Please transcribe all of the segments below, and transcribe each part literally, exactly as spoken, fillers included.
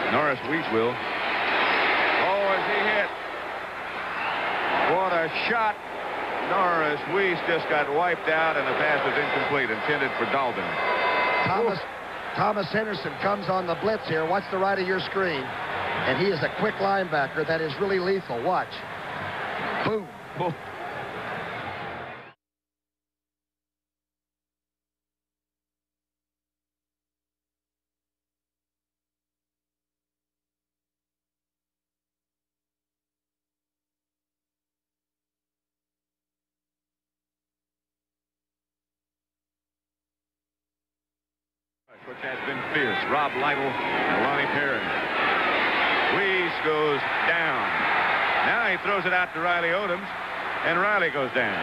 Norris Weiss will. Oh, is he hit? What a shot. Norris Weiss just got wiped out, and the pass was incomplete, intended for Dalton. Thomas, Thomas Henderson comes on the blitz here. Watch the right of your screen. And he is a quick linebacker that is really lethal. Watch. Boom. Oh. Which has been fierce. Rob Lytle and Lonnie Perrin. Weiss goes down. Now he throws it out to Riley Odoms, and Riley goes down.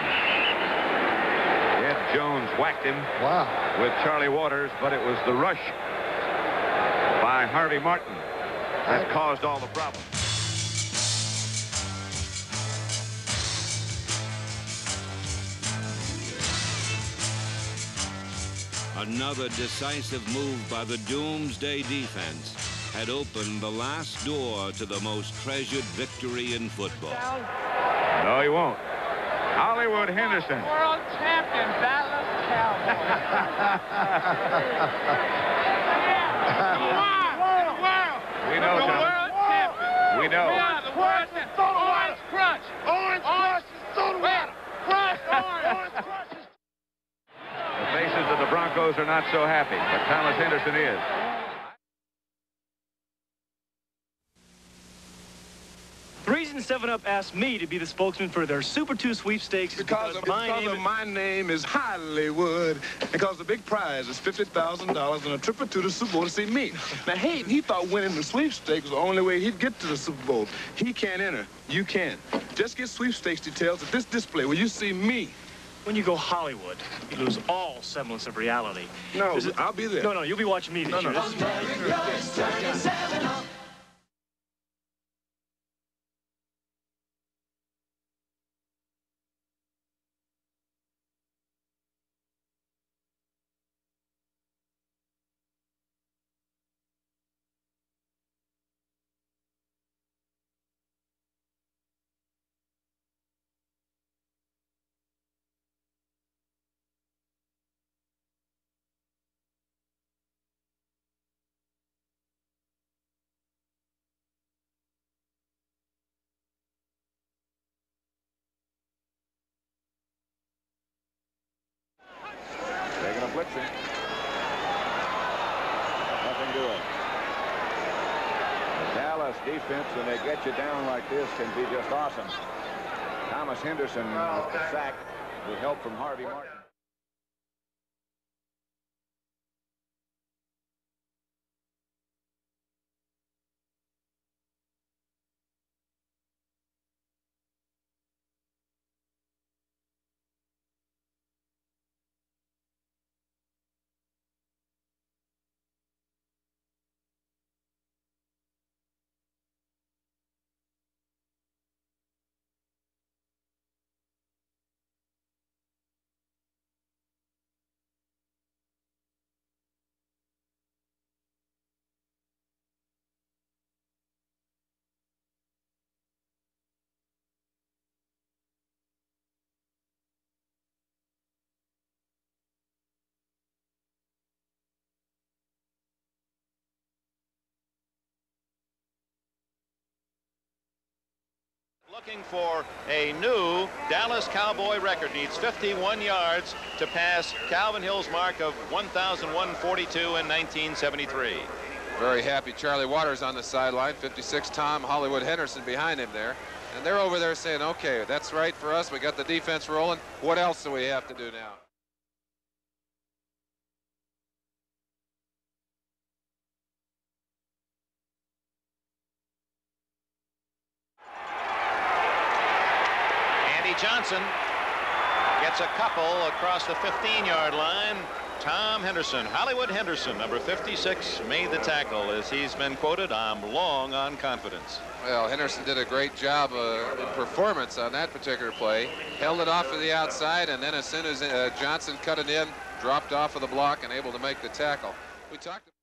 Ed Jones whacked him wow. with Charlie Waters, but it was the rush by Harvey Martin that caused all the problems. Another decisive move by the Doomsday defense had opened the last door to the most treasured victory in football. No, he won't. Hollywood Henderson. World champion, Dallas Cowboys. We know, the Tom. world champion. We know. We are the world champion. Orange Crush. Orange Crush is soda water. Crush orange. Orange Crush is... The faces of the Broncos are not so happy, but Thomas Henderson is. The reason seven up asked me to be the spokesman for their Super two sweepstakes is because, because, of, my, because name of is... my name is Hollywood. Because the big prize is fifty thousand dollars and a trip to the Super Bowl to see me. Now, Hayden, he thought winning the sweepstakes was the only way he'd get to the Super Bowl. He can't enter. You can. Just get sweepstakes details at this display where you see me. When you go Hollywood, you lose all semblance of reality. No, Is it... I'll be there. No, no, you'll be watching me this no, year. No. This is... Taking a blitzing. Nothing doing. The Dallas defense, when they get you down like this, can be just awesome. Thomas Henderson with the sack with help from Harvey Martin. Looking for a new Dallas Cowboy record. Needs fifty-one yards to pass Calvin Hill's mark of one thousand one hundred forty-two in nineteen seventy-three. Very happy Charlie Waters on the sideline. fifty-six Tom Hollywood Henderson behind him there. And they're over there saying, okay, that's right for us. We got the defense rolling. What else do we have to do now? Johnson gets a couple across the fifteen-yard line. Tom Henderson, Hollywood Henderson, number fifty-six, made the tackle. As he's been quoted, I'm long on confidence. Well, Henderson did a great job uh, in performance on that particular play. Held it off to the outside, and then as soon as uh, Johnson cut it in, dropped off of the block and able to make the tackle. We talked